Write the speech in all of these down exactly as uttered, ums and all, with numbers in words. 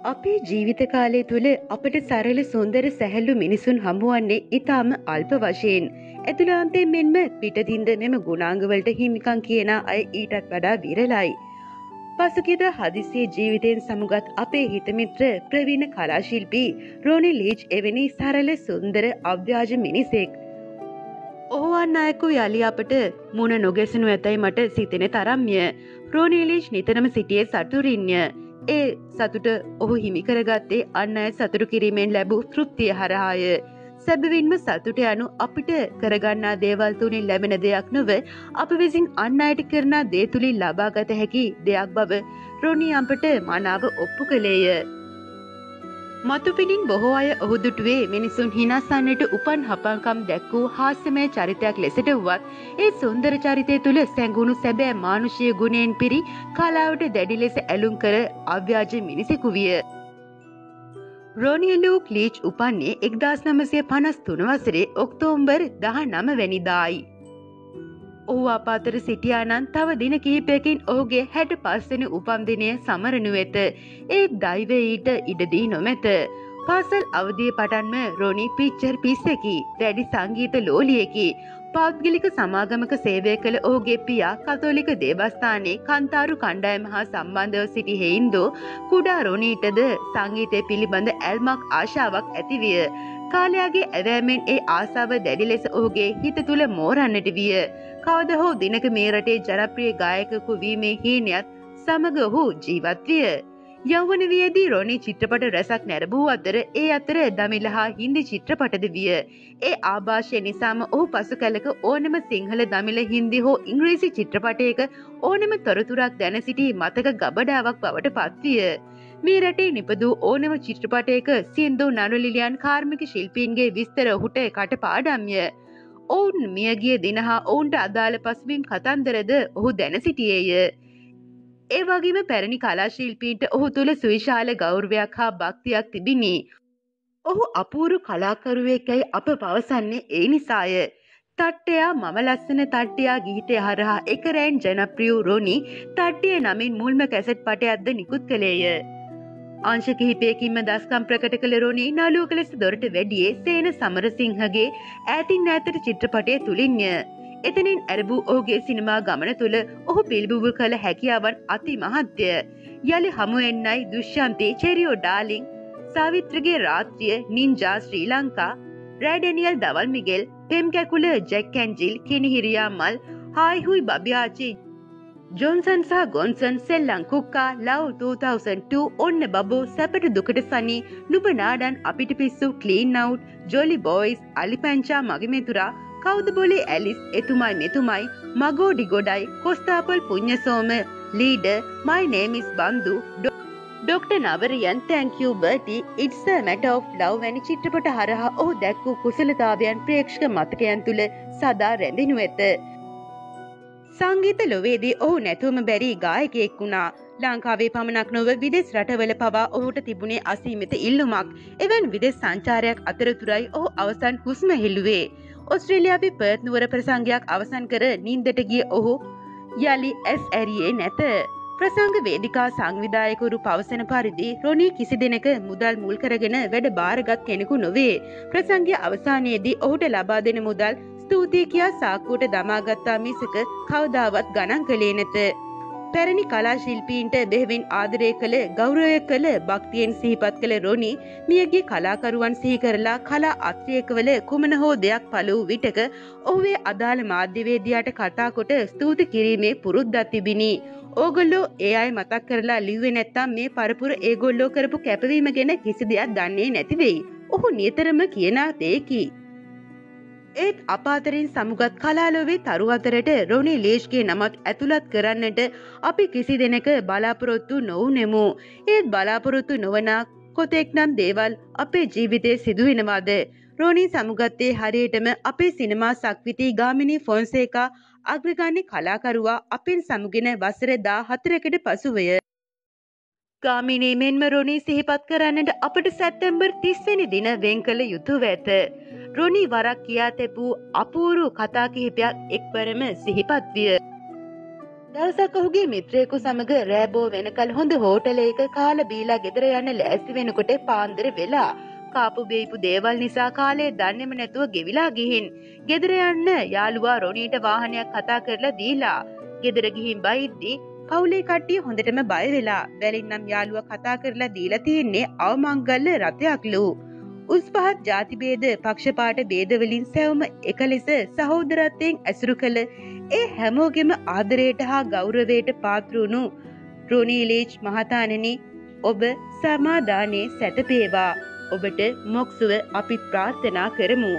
අපේ ජීවිත කාලය තුළ අපට සරල සුන්දර සැහැල්ලු මිනිසුන් හමුවන්නේ ඉතාම අල්ප වශයෙන්. ඇතුළාන්තයෙන් මෙන්ම පිටතින්ද මෙම ගුණාංගවලට හිමිකම් කියන අය ඊටත් වඩා විරලයි. පසුගියද හදිසියේ ජීවිතයෙන් සමුගත් අපේ හිතමිත්‍ර ප්‍රවීණ කලාශිල්පී රෝනි ලීච් එවැනි සරල සුන්දර අව්‍යාජ මිනිසෙක්. ඔහු අන් අයෙකු යලි අපට මුණ නොගැසෙනු ඇතැයි මට සිතෙන තරම්ය. රෝනි ලීච් නිතරම සිටියේ සතුටින්ය. ඒ සතුට ඔහු හිමි කරගත්තේ අන් අය සතුටු කිරීමෙන් ලැබූ තෘප්තිය හරහාය. සැබවින්ම සතුට යනු අපිට කරගන්නා දේවල් තුලින් ලැබෙන දෙයක් නොව අප විසින් අන් අයට කරන දේ තුලින් ලබාගත හැකි දෙයක් බව රෝනි අපට මනාව ඔප්පු කළේය. මතුපිටින් බොහෝ අය ඔහු දුටුවේ මිනිසුන් හිනස්සන්නට උපන් හපන්කම් දැක්වූ හාස්‍යමය චරිතයක් ලෙසට වුවත් ඒ සුන්දර චරිතය තුළ සැඟුණු සැබෑ මානුෂීය ගුණයෙන් පිරි කලාවට දැඩි ලෙස ඇලුම් කර අව්‍යාජ මිනිසෙකු විය. රෝනි ලූක් ලීච් උපන්නේ එක්දාස් නවසිය පනස් තුන වසරේ ඔක්තෝබර් දහනව වැනිදායි. ඔහු අප අතර සිටියා නම් තව දින කිහිපයකින් ඔහුගේ හැට පස් වෙනි උපන් දිනය සමරනු ඇත. ඒ දෛවය ඊට ඉඩ දී නොමැත. පාසල් අවදියේ පටන්ම රෝනි පිච්චර් පිස්සෙකි. දැඩි සංගීත ලෝලියෙකි. පෞද්ගලික සමාගමක සේවය කළ ඔහුගේ පියා කතෝලික දේවස්ථානයේ කන්තාරු කණ්ඩායම හා සම්බන්ධව සිටි හේින්දෝ කුඩා රෝනීටද සංගීතය පිළිබඳ ඇල්මක් ආශාවක් ඇතිවිය. කාලයාගේ ඇවෑමෙන් ඒ ආසාව දැඩි ලෙස ඔහුගේ හිත තුළ මෝරන්නට විය. කවද හෝ දිනක මේ රටේ ජනප්‍රිය ගායකයෙකු වීමේ හීනයත් සමග ඔහු ජීවත් විය. යෞවන වියේදී රෝනි චිත්‍රපට රැසක් නැරඹූ අතර ඒ අතර දමිළ හා හින්දි චිත්‍රපටද විය. ඒ ආభాෂය නිසාම ඔහු පසු කලක ඕනම සිංහල දමිළ හින්දි හෝ ඉංග්‍රීසි චිත්‍රපටයක ඕනම තොරතුරක් දැන සිටි මතක ගබඩාවක් බවට පත්විය. මේ රටේ නිපදූ ඕනම චිත්‍රපටයක සින්දු නළුලිලියන් කාර්මික ශිල්පීන්ගේ විස්තර ඔහුට කටපාඩම්ය. ඔවුන් මියගිය දින හා ඔවුන්ට අදාළ පසුබිම් කතන්දරද ඔහු දැන සිටියේය. ඒ වගේම පැරණි කලා ශිල්පීන්ට ඔහු තුළ සුවිශාල ගෞරවයක් හා භක්තියක් තිබිණි. ඔහු අපූරු කලාකරුවෙක්යයි අප පවසන්නේ ඒ නිසාය. තට්ටයා මම ලස්සන තට්ටයා ගීතය හරහා එක රැන් ජනප්‍රිය වූ රෝනි තට්ටය නමින් මුල්ම කැසට් පටයක්ද නිකුත් කළේය. අංශ කිහිපයකින්ම දස්කම් ප්‍රකට කළ රෝනි නළුවක ලෙස දොරට වැඩියේ සේන සමරසිංහගේ ඈතින් ඈතට චිත්‍රපටය තුලින්ය. එතනින් ඇරඹූ ඔහුගේ සිනමා ගමන තුළ ඔහු පිළිබිඹු කළ හැකියාවන් අති මහත්ය. යලි හමුවෙන්නයි දුෂ්යන්තී, චෙරියෝ ඩාර්ලින්, සාවිත්‍රගේ රාත්‍රිය, නින්ජා ශ්‍රී ලංකා, රෑඩැනියල් දවල් මිගෙල්, පෙම් කැකුල, ජැක් ඇන් ජිල්, කිනිහිරියා මල්, හායි හුයි බබියාචි, ජොන්සන් සහ ගොන්සන්, සෙල්ලං කුක්කා, ලව් two thousand two, ඔන්න බබෝ, සැපට දුකට සනි, නුඹ නාඩන් අපිට පිස්සු, ක්ලීන් අවුට්, ජොලි බෝයිස්, අලිපැංචා මගේ මෙතුරා, කවුද බොලේ ඇලිස්, එතුමයි මෙතුමයි, මගෝ ඩිගොඩයි, කොස්තාපල් පුඤ්ඤසෝම, leader, my name is Bandu, doctor නවරියන්, thank you Bertie, it's a matter of love වැනි චිත්‍රපට හරහා ඔහු දැක් වූ කුසලතාවයන් ප්‍රේක්ෂක මතකයන් තුළ සදා රැඳෙනු ඇත. සංගීත ලොවේදී ඔහු නැතුවම බැරි ගායකයෙක් වුණා. ලංකාවේ පමණක් නොව විදෙස් රටවල පවා ඔහුට තිබුණේ අසීමිත ඉල්ලුමක්. එවන් විදෙස් සංචාරයක් අතරතුරයි ඔහු අවසන් හුස්ම හෙළුවේ. ඔස්ට්‍රේලියාවේ පර්ත් නුවර ප්‍රසංගයක් අවසන් කර නින්දට ගිය ඔහු යලි ඇස් ඇරියේ නැත. ප්‍රසංග වේදිකා සංවිධායකවරු පවසන පරිදි රෝනි කිසි දිනක මුදල් මුල් කරගෙන වැඩ බාරගත් කෙනෙකු නොවේ. ප්‍රසංගය අවසානයේදී ඔහුට ලබා දෙන මුදල් ස්තුතියි කියා සාක්කුවට දමාගත්තා මිසක කවදාවත් ගණන් කළේ නැත. පැරණි කලා ශිල්පීන්ට බෙහෙවින් ආදරය කළ, ගෞරවය කළ, භක්තියෙන් සිහිපත් කළ රෝනි මියගිය කලාකරුවන් සිහි කරලා කලා අත්‍යයකවල කුමන හෝ දෙයක් පළ වූ විටක ඔහුගේ අදාළ මාධ්‍යවේදියාට කතා කොට ස්තුති කිරීමේ පුරුද්දක් තිබිණි. ඕගොල්ලෝ ඒ අය මතක් කරලා ලිව්වේ නැත්තම් මේ පරපුර ඒගොල්ලෝ කරපු කැපවීම ගැන කිසි දෙයක් දන්නේ නැති වෙයි. ඔහු නිතරම කියන දෙයකි. ඒත් අප අතරින් සමුගත් කලාලෝවේ තරු අතරට රෝනි ලීච්ගේ නමක් ඇතුළත් කරන්නට අපි කිසි දෙනක බලාපොරොත්තු නොවුනෙමු. ඒත් බලාපොරොත්තු නොවන කොතෙක් නම් දේවල් අපේ ජීවිතේ සිදුවෙනවාද? රෝනි සමුගත්තේ හරියටම අපේ සිනමා සක්විති ගාමිණී ෆොන්සේකා අග්‍රගණ්‍ය කලාකරුවා අපෙන් සමුගෙන වසර දාහතරකට පසුවය. ගාමිණී මෙන්ම රෝනි සිහිපත් කරන්නට අපට සැප්තැම්බර් තිස් වෙනි දින වෙන් කළ යුතුව ඇත. රෝනි වරක් කියා තැබූ අපූරු කතා කිහිපයක් එක්වරම සිහිපත් විය. දවසක් ඔහුගේ මිත්‍රයෙකු සමග රෑබෝ වෙනකල් හොඳ හෝටලයක කාලා බීලා ගෙදර යන්න ලෑස්ති වෙනකොට පාන්දර වෙලා. කාපු බීපු දේවල් නිසා කාලේ දන්නේම නැතුව ගෙවිලා ගිහින්. ගෙදර යන්න යාළුවා රොනීට වාහනයක් කතා කරලා දීලා. ගෙදර ගිහින් බයිද්දි පවුලේ කට්ටිය හොඳටම බය වෙලා. බැලින්නම් යාළුවා කතා කරලා දීලා තියෙන්නේ අවමංගල්‍ය රථයක්ලු. උස් පහත් ಜಾති ભેද පක්ෂපාත ભેද වලින් සැවම එක ලෙස සහෝදරත්වයෙන් ඇසුරු කළ ඒ හැමෝගෙම ආදරයට හා ගෞරවයට පාත්‍ර වුණු රොනීලීච් මහතාණෙනි ඔබ සමාදානයේ සැතපේවා. ඔබට මොක්සුව අපි ප්‍රාර්ථනා කරමු.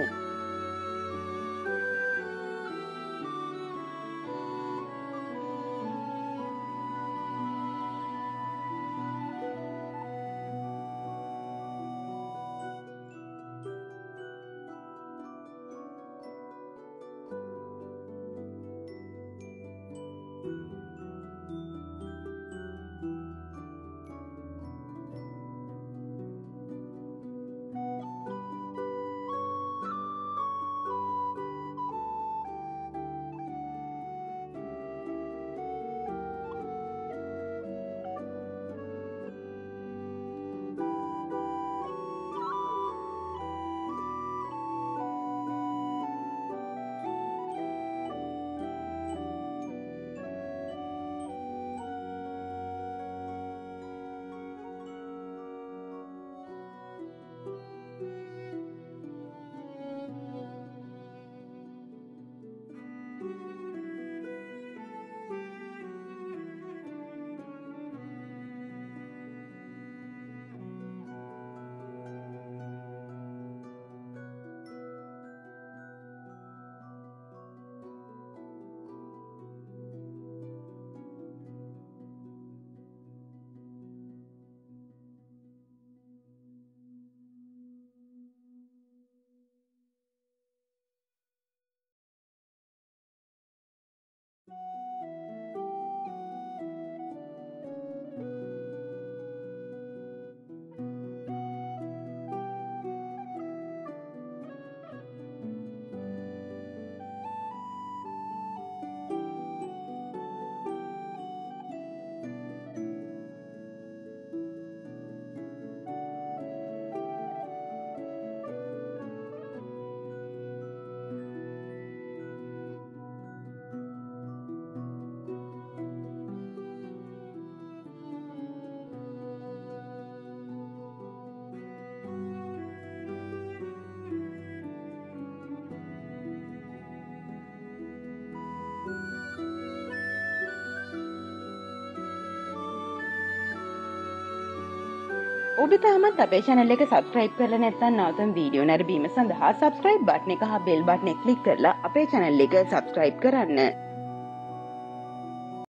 ඔබ තාමත් අපේ channel එක subscribe කරලා නැත්නම් නවතම වීඩියෝ නැරඹීම සඳහා subscribe button එක හා bell button එක click කරලා අපේ channel එක subscribe කරන්න.